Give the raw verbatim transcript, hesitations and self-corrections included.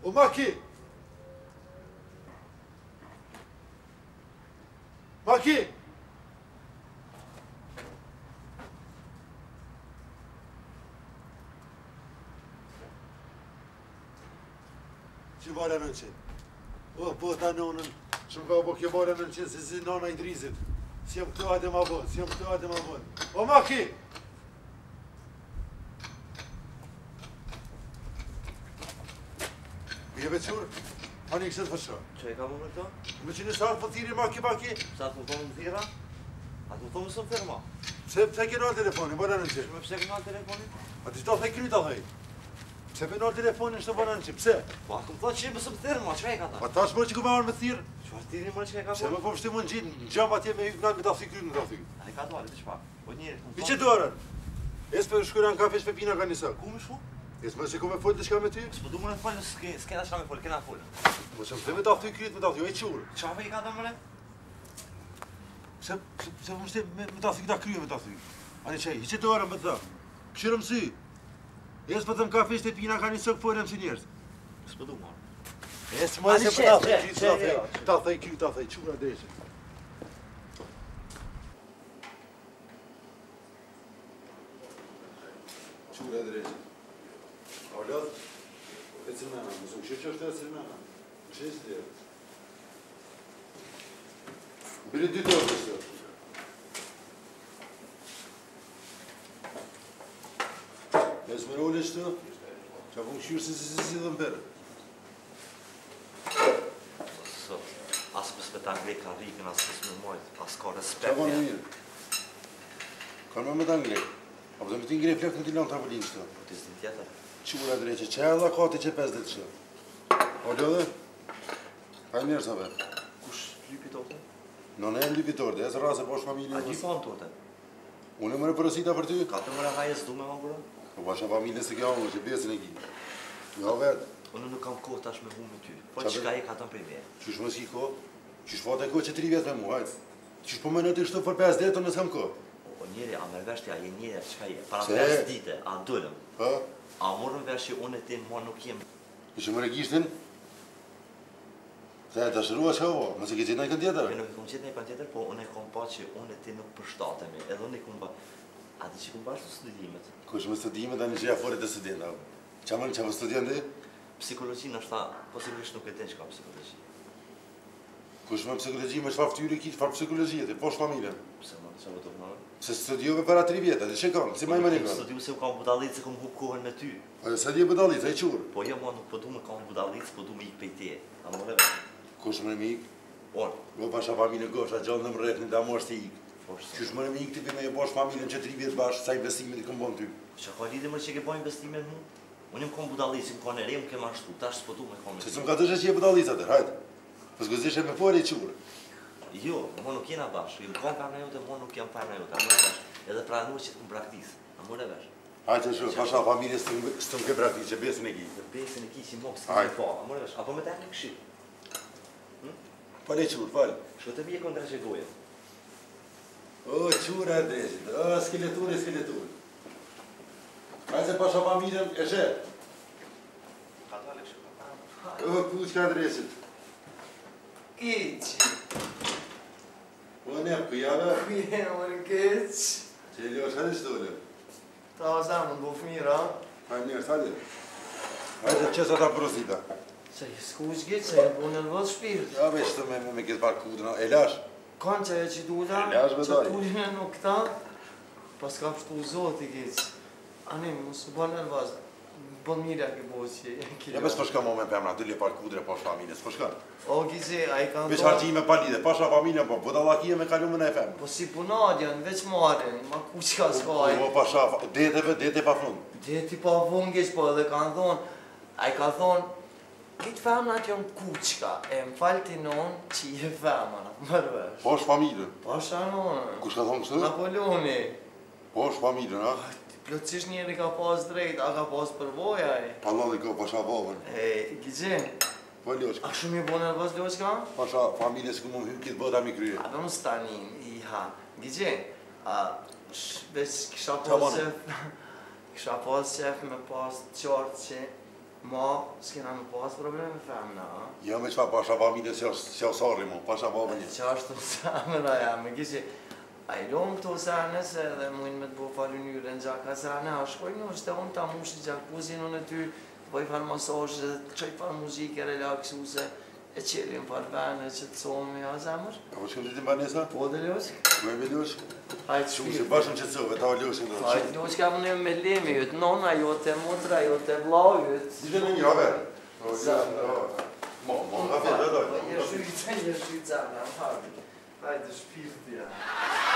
O Maki! Maki! Që vara në qenë? O, po ta nonën, që më ka po kjo vara në qenë, se si nona i drizit. Si jam këtu hajde ma bon, si jam këtu hajde ma bon. O, Maki! Jeve qurë, hani kështë të fëshra. Që e ka më në këto? Me që në sarë po thiri Maki, Maki? Sa të më thonë në thira? A të më thonë mësë më firma? Pse pse ke nërë telefonin, vara në qenë? Me pse ke nërë telefonin? A ti shto thej kryta thej? Pse pe nërë telefonin shto vara në qenë, pse? Po, a të më thonë që mësë më firma, që e ka ta? A ta është mërë që ku marrë me thirë? Që a tiri mërë që e ka Se më po pështi më në gjitë, në gjam atje me hypë me ta thy kryt, me ta thy. A e ka dole, të shpa? Po njëri, të më Mi që dorën? Es për shkura në kafe shpe pina ka njësa. Ku më shku? Es më që ku me folë të shka me ty? S'po du më në folë, s'kena shka me folë, kena folë. Më që më dhe me ta thy kryt, me ta thy, o i qurë. Qa me i ka ta mëre? Se se më shte me ta thy këta kryo me ta thy. Ani qaj, i që dorën me të tha? Këshirëm sy. Es për thëm kafe shpe pina ka njësa këpojnë si njerës. S'po du marë. Es më se për ta thy kryt, ta thy, ta thy kryt, ta thy, qura deshe. Qura drejtë. A o lëdhë? E cilmena, më su kështë që është e cilmena. Më që e që dhjerë. Bili dy torë të së. E së më role qëtë, që a po më këshyrë si si si si dhe më berë. Sot, asë më s'me ta ngrejt ka rikën, asë më s'me mojt, asë ka Qa respekt. po në mirë? Ka në me ta ngrejt. A po të më ti ngrejt flek në ti lanë trampolin qëtë. Po t'i zdi tjetër. Qura dreqe, që e dha kati që pes dhe të që. O lëdhe? Ka i mirë sa be. Kush lypi tote? Në në e më lypitor, dhe e së rase posh familje. A gjy pa në tote? Unë e mërë përësita për ty? Ka të mëre hajes du me ma bërë? Po pasha familje se kjo më që besin e ki. Nga vetë. Unë nuk kam kohë tash me hu me ty. Po Qa qka e ka të prej me? Qysh më s'ki ko? Qysh fate ko që tri vjetë me mu, hajtë. Qysh po me në të shtu për pesë detë, nësë kam ko. O njeri, a me veshtja, je njeri, qka je? Para Se? pesë dite, a dullëm. Ha? A morën vesh që unë e ti ma nuk jem. Ishë më regishtin? Se e të shërua që ovo, më se ke qitë në i kënë tjetër? Unë nuk e kom qitë në i kënë tjetër, po unë e kom pa që unë e ti nuk përshtatemi. Edhe unë e kom pa... A ti që kom bashkë të studimet? Kush më studimet, a një që ja forit e studenta. Qa më qa më studian dhe? Psikologjinë është ta, posiblisht nuk e tin që ka psikologji. Kush më psikologji, më shfar ftyri ki, shfar psikologji, dhe posh familjen. Pse më që më të vënarë? Se studiove para tri vjetë, dhe që kam, si ma i mëni kam. Studiu se u kam budallit se kom hup kohën me ty. A sa di e bëdallit, a i qurë. Po jo, ma nuk po du me kam budallit, po du me ik pej te. A më reve? Kush më në mi ik? Orë. Go pasha familje gosha, gjallë në më rrekni, da mosh të ik. Poshtë. Qysh më në mi ik të me e bosh familjen që tri vjetë bashkë, sa investimin i këm bon ty. Që ka lidi më që ke bojnë investime në mu? Unë im kom budallit, si më ka në re, më ke mashtu, tash s'po du me kam Se s'm ka të që je bëdallit atër, hajtë. Pës gëzishe me fori i qurë. Jo, mo nuk jena bashkë, im kom përna jote, mo nuk jam përna jote, a më revesh. Edhe pranur që t'kum praktis, a më revesh. Hajtë që pasha familje s'të më ke praktis, që besin e ki. Në besin e ki që mok s'ki me pa, a më revesh. Apo me të e në këshit. Fale qurë, fale. Shko të bje këndre që goje. O, qurë e drejshit, o, skeletur e skeletur. Hajtë se pasha familjen e shetë. Ka të ale këshit. O, ku qka drejshit. Kiqi. O, ne, këjave. Kujë më në kiq. Që e ljosh, hajtë që dole. Ta o zemë në buf mira. Hajtë njerës, hajtë. Hajtë që sa ta prosita. Që i s'kuq gjithë, që i bu nervoz shpirt. Ja, veç të me me këtë parë kudrë, e lash. Kanë që e që dula, E lash, që bedaj. tullin e nuk ta, pas ka pështu zoti kiq. Anim, mu s'u ba nervoz. Bën mirë ke bo që e ki Ja, bes përshka mo me pëmra, dy le parë kudrë e pash familjes, përshka. O, kiqi, a i kanë Veç harqime pa lidhe, pasha familja, po, budallakije me kalumën e femë. Po si punadjan, veç marin, ma ku që ka s'kaj. Po, pasha, deteve, dete pa fund. Deti pa vungish, po edhe kanë thonë, a i ka thonë, kitë femnat janë kuqka, e më falë ti nonë që i e femna, mërvesh. Pash familjen. Pasha nonë, Kush ka thonë kështë? Napoleoni. Pash familjen, ha? Plotësisht njeri ka pas drejt, a ka pas përvoja e. Allah dhe ka pasha babën. E, Gjigje, Po, ljosh, a shumë i bo nervoz Loqka? pasha familje se ku më hymë kitë bëta mi kryje. A do më stanin, i ha. Gjigje, a, sh- veç kisha Qa pas bane? qef, kisha pas qef me pas qartë që Ma, s'kena me pas probleme femna, ha? Jo me qfa pasha familje që osari mu, pasha babën Qa është të samena ja, me kishe... A i lomë të senes edhe mujnë me të bo falu njëre në gjaka sene, a shkoj një është e unë ta mushi gjakuzin unë e ty, të bëj farë masajë dhe të qoj farë muzike relaksuse, e qelim farë vene që të somi, a zemër? A po që të të banesa? Po dhe Ljoshk? Me me Ljoshk? Hajtë Shumë shpirë. se bashkëm që të cëve, ta o Ljoshk në Hajtë Ljoshk ka më me lemi jëtë, nona jote, motra jote, vlau jëtë. Ishte në një haver? Mo, mo, nga fërë, dhe dojtë. Je shujtë, je shujtë zemër, hajtë. Hajtë shpirë, ja.